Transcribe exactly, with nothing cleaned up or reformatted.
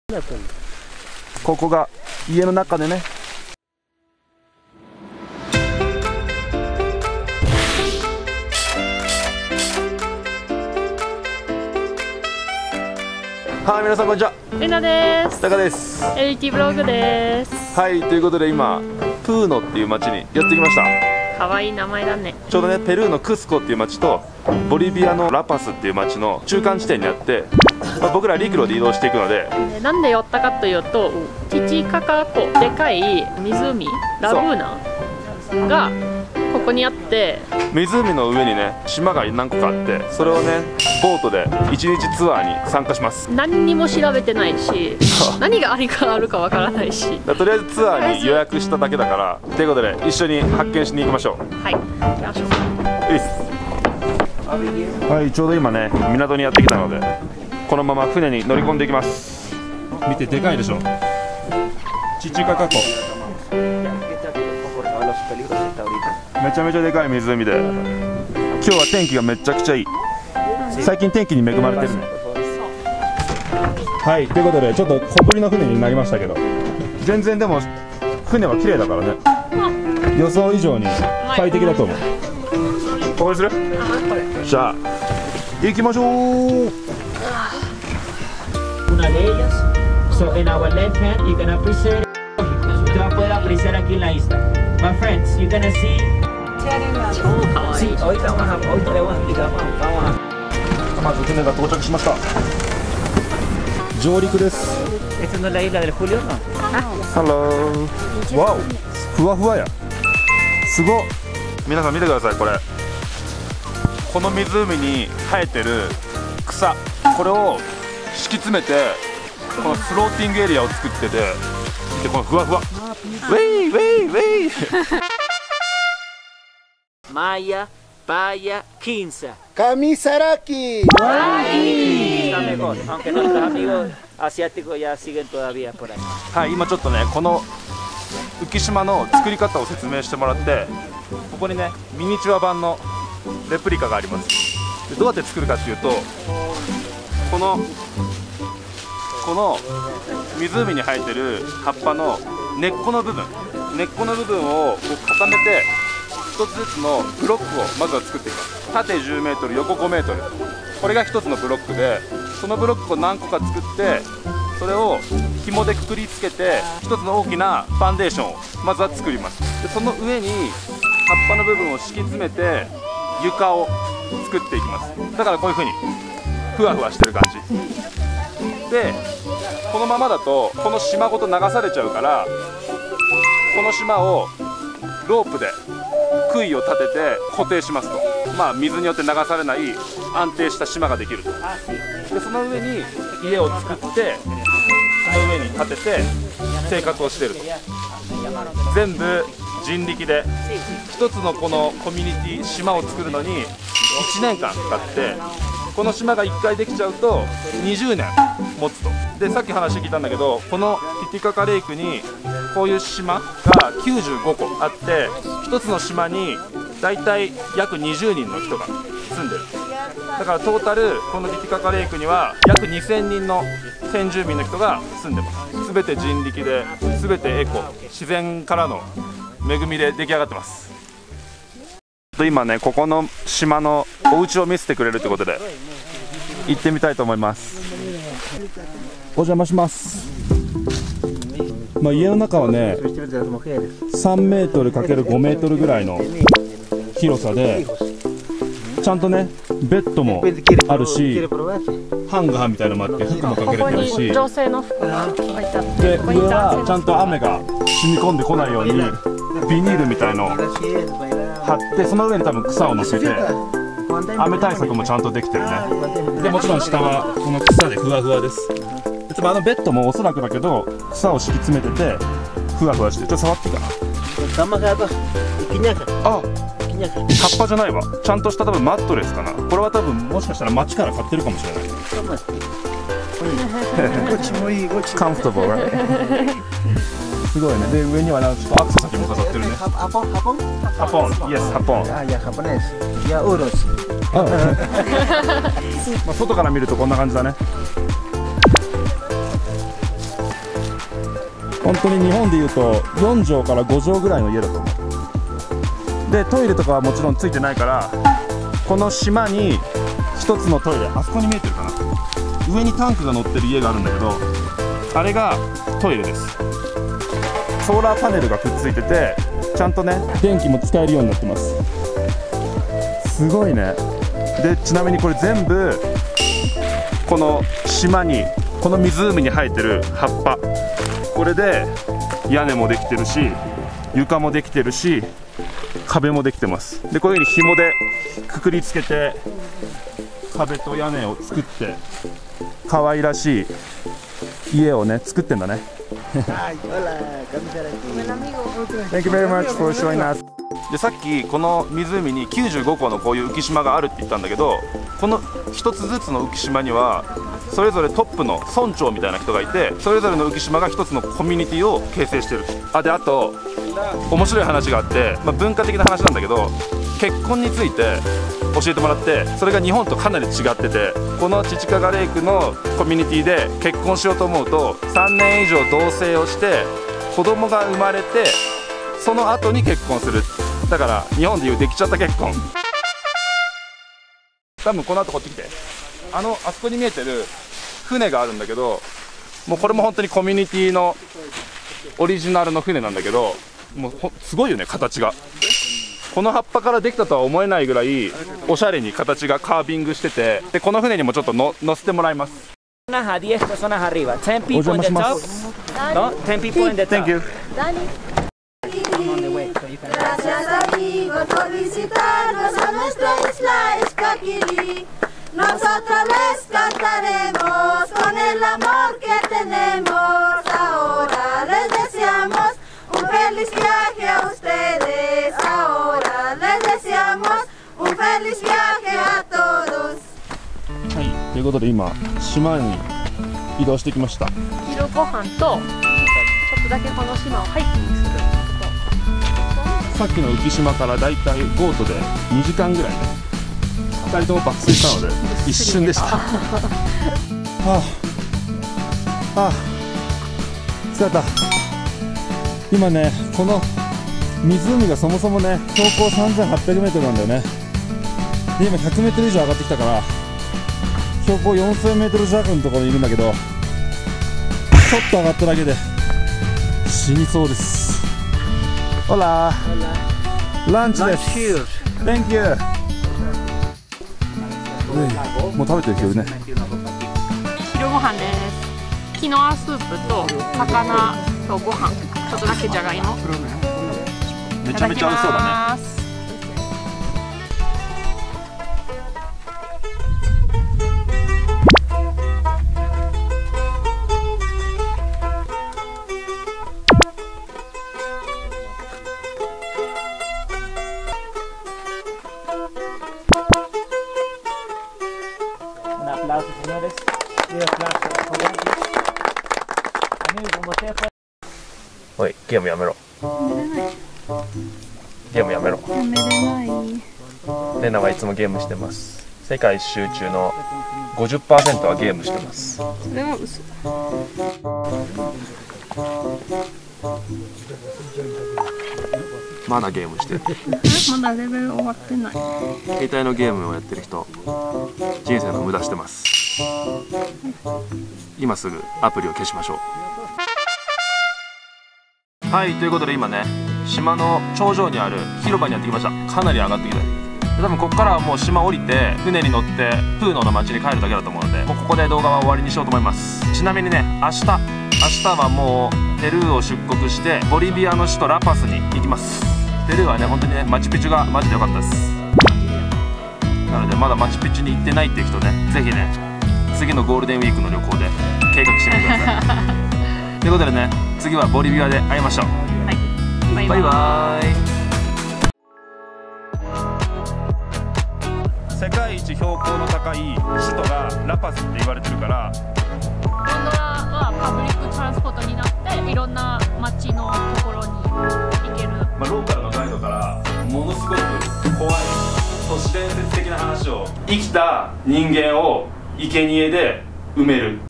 ここが家の中でね。はい、皆さんこんにちは。 レナです。 タカです。 エルティブログです。 はい、ということで今プーノっていう町にやってきました。 可愛い名前だね。 ちょうどね、ペルーのクスコっていう町とボリビアのラパスっていう町の中間地点にあって、まあ、僕ら陸路で移動していくので、 なんで寄ったかというと、ティチカカ湖、でかい湖ラグーナがここにあって、 湖の上にね島が何個かあって、それをねボートで一日ツアーに参加します。 何にも調べてないし何がありかあるかわからないし、 とりあえずツアーに予約しただけだから、ということで一緒に発見しに行きましょう。 はい、行きましょう。 いいっす。はい、ちょうど今ね港にやってきたので、このまま船に乗り込んでいきます。見て、でかいでしょ。チチカカ湖、めちゃめちゃでかい湖で、今日は天気がめちゃくちゃいい。最近天気に恵まれてるね。はい、ということでちょっと小ぶりの船になりましたけど、全然でも船は綺麗だからね、予想以上に快適だと思う。ここにする？じゃあ行きましょう。 Una de ellas, so in our left hand you can apreciate it. Usted va a poder apreciar aquí en la isla. My friends, you're gonna see. 超可愛い。 Sí, ahorita vamos a, ahorita le vamos a explicar. Vamos a. まず船が到着しました。上陸です。 Esta no es la isla del Julio, no? ハロー。わお、ふわふわや。すごっ。皆さん見てください、これ。この湖に生えてる草、これを敷き詰めて、このフローティングエリアを作ってて、見てこのふわふわ。ウェイウェイウェイ。 Maya, Paya, Quinza. Kamisaraki. Está mejor, aunque nuestros amigos asiáticos ya siguen todavía por ahí. はい、今ちょっとねこの浮島の作り方を説明してもらって、ここにねミニチュア版のレプリカがあります。でどうやって作るかっていうと、このこの湖に生えてる葉っぱの根っこの部分根っこの部分をこう固めて、一つずつのブロックをまずは作っていきます。縦じゅうメートル、横ごメートル、これが一つのブロックで、そのブロックを何個か作って、それを紐でくくりつけて一つの大きなファンデーションをまずは作ります。でその上に葉っぱの部分を敷き詰めて床を作っていきます。だからこういう風にふわふわしてる感じで、このままだとこの島ごと流されちゃうから、この島をロープで杭を立てて固定しますと、まあ水によって流されない安定した島ができると。でその上に家を作って、その上に建てて生活をしていると。全部人力で、一つのこのコミュニティ島を作るのにいちねんかんかかって、この島がいっかいできちゃうとにじゅうねん持つと。でさっき話聞いたんだけど、このティティカカレイクにこういう島がきゅうじゅうごこあって、一つの島にだいたい約にじゅうにんの人が住んでる。だからトータルこのティティカカレイクには約にせんにんの先住民の人が住んでます。すべて人力で、すべてエコ、自然からの恵みで出来上がってます。今ねここの島のお家を見せてくれるということで行ってみたいと思います。お邪魔します。まあ、家の中はねさんメートルかけるごメートルぐらいの広さで、ちゃんとねベッドもあるし、ハンガーみたいなのもあって服もかけれてるし、で女性の服が置いてあって、 上はちゃんと雨が染み込んでこないようにビニールみたいのを貼って、その上に多分草を乗せて雨対策もちゃんとできてるね。でもちろん下はこの草でふわふわです。あのベッドもおそらくだけど草を敷き詰めててふわふわしてる。ちょっと触っていいかな。あ、葉っぱじゃないわ。ちゃんとした多分マットレスかな。これは多分もしかしたら街から買ってるかもしれない。カンフトボー、すごいね。で上にはなんかちょっとアクセサリーも飾ってるね。ハポンハポンハポン、イエスハポン。あ、いやハポネス。いやウーロス。まあ外から見るとこんな感じだね。 本当に日本でいうとよん畳からご畳ぐらいの家だと思う。でトイレとかはもちろんついてないから、この島にひとつのトイレ、あそこに見えてるかな、上にタンクが乗ってる家があるんだけど、あれがトイレです。ソーラーパネルがくっついてて、ちゃんとね電気も使えるようになってます。すごいね。でちなみにこれ全部この島に、この湖に生えてる葉っぱ、これで屋根もできてるし、床もできてるし、壁もできてます。でこういうふうに紐でくくりつけて壁と屋根を作って、可愛らしい家をね作ってんだね。Thank you very much for showing us. でさっきこの湖にきゅうじゅうごこのこういう浮島があるって言ったんだけど、このひとつずつの浮島にはそれぞれトップの村長みたいな人がいて、それぞれの浮島がひとつのコミュニティを形成してる。あであと面白い話があって、まあ、文化的な話なんだけど、結婚について教えてもらって、それが日本とかなり違ってて、このチチカガレイクのコミュニティで結婚しようと思うとさんねん以上同棲をして子供が生まれて、その後に結婚する。だから日本でいうできちゃった結婚。多分この後こっち来て、あのあそこに見えてる船があるんだけど、もうこれも本当にコミュニティのオリジナルの船なんだけど、もうほすごいよね形が。この葉っぱからできたとは思えないぐらいおしゃれに形がカービングしてて、でこの船にもちょっとの乗せてもらいます。 A diez personas arriba. ten people in the top. No, ten people in the top. Thank you. I'm on the way, so you can. Gracias amigos por visitarnos a nuestra isla Escaquilí. Nosotros les cantaremos con el amor que tenemos. Ahora les deseamos un feliz viaje a ustedes. Ahora les deseamos un feliz viaje a todos. はい、ということで今島に移動してきました。 昼ご飯とちょっとだけこの島をハイキングする。 さっきの浮島からだいたいボートでにじかんぐらいね、ふたりとも爆睡したので一瞬でした。はあ、ああ、疲れた。今ね、この湖がそもそもね標高さんぜんはっぴゃくメートルなんだよね。で今ひゃくメートル以上上がってきたから標高よんせんメートル弱のところにいるんだけど、ちょっと上がっただけで死にそうです。ほらランチです。 Thank you。 もう食べてるけどね。 昼ご飯です。キノアスープと魚とご飯、ちょっとだけじゃがいも。 めちゃめちゃ美味しそうだね。 Un aplauso, señores. Y un aplauso. Amigo, como ustedes pueden. おい、ゲームやめろ。ゲームやめろ。 やめれない。 レナはいつもゲームしてます。世界一周中の ごじゅっパーセント はゲームしてます。 それは嘘。 まだゲームしてる。 まだレベル終わってない。 携帯のゲームをやってる人、人生の無駄してます。今すぐアプリを消しましょう。はい、ということで今ね、島の頂上にある広場にやってきました。かなり上がってきた。多分ここからはもう島降りて船に乗ってプーノの町に帰るだけだと思うので、もうここで動画は終わりにしようと思います。ちなみにね、明日明日はもうペルーを出国してボリビアの首都ラパスに行きます。ペルーはね、本当にね、マチュピチュがマジで良かったです。なのでまだマチュピチュに行ってないっていう人ね、ぜひね、次のゴールデンウィークの旅行で計画してみてください。ということでね、次はボリビアで会いましょう。 はい、バイバイ。 バイバイ。世界一標高の高い首都がラパスって言われてるから、 ゴンドラはパブリックトランスポートになっていろんな街のところに行ける。 まあ、ローカルのガイドからものすごく怖い都市伝説的な話を生きた人間を生贄で埋める